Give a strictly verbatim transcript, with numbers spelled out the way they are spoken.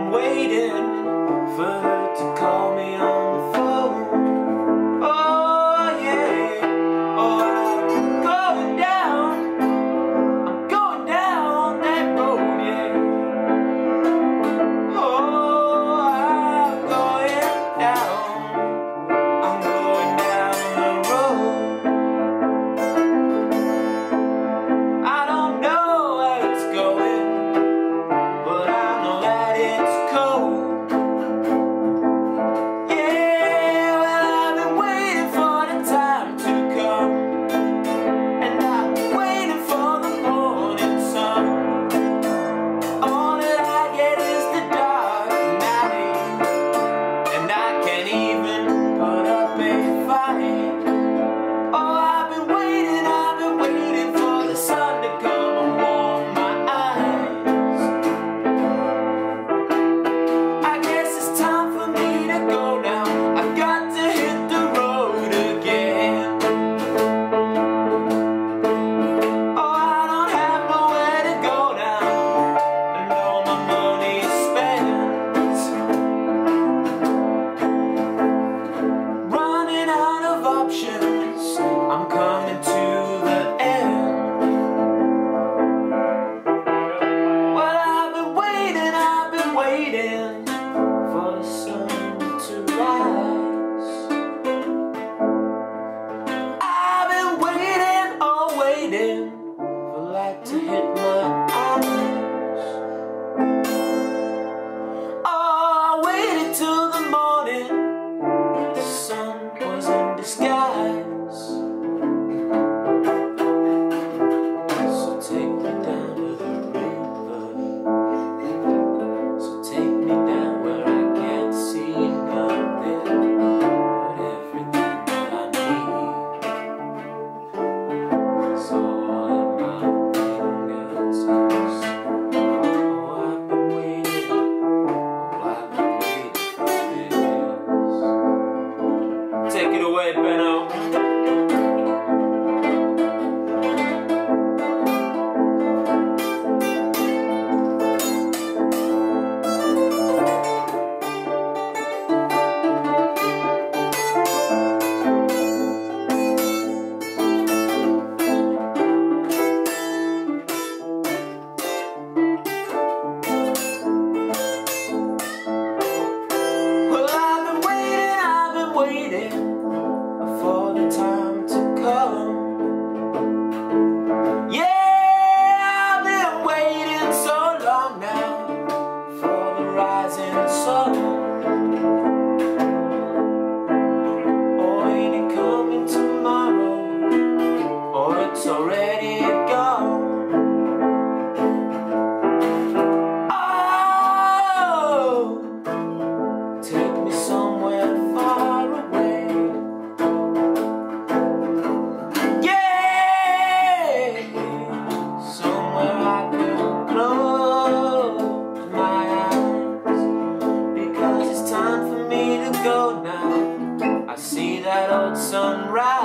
been waiting for her to call me on the phone. Oh yeah, oh I'm going down, I'm going down that road, yeah. Oh, I'm going down, I'm going down the road. I don't know where it's going, but I know that it's cold. Yeah, well I've been waiting for the time to come, and I've been waiting for the morning sun. All that I get is the dark night, and I can't even put up a fight. Oh, I've been waiting, I've been waiting for the sun to come and warm my eyes. I guess it's time for me to go now. I've got to hit the road again. Oh, I don't have nowhere to go now, and all my money's spent. Running out of options, I'm coming to the end. Well, I've been waiting, I've been waiting for the sun to rise. I've been waiting, oh waiting for light to hit my eyes. Oh, I waited till the morning, the sun was in disguise. So take me down to the river, so take me down where I can't see nothing but everything that I need. So all in my fingers is, oh I've been waiting, oh I've been waiting for this. Take it away, Benno. Well, I've been waiting, I've been waiting for the time to come. Yeah, I've been waiting so long now for the rising sun. Oh, ain't it coming tomorrow, or it's already gone? Oh, take me somewhere far away. Yeah, somewhere I could close my eyes, because it's time for me to go now. I see that old sunrise.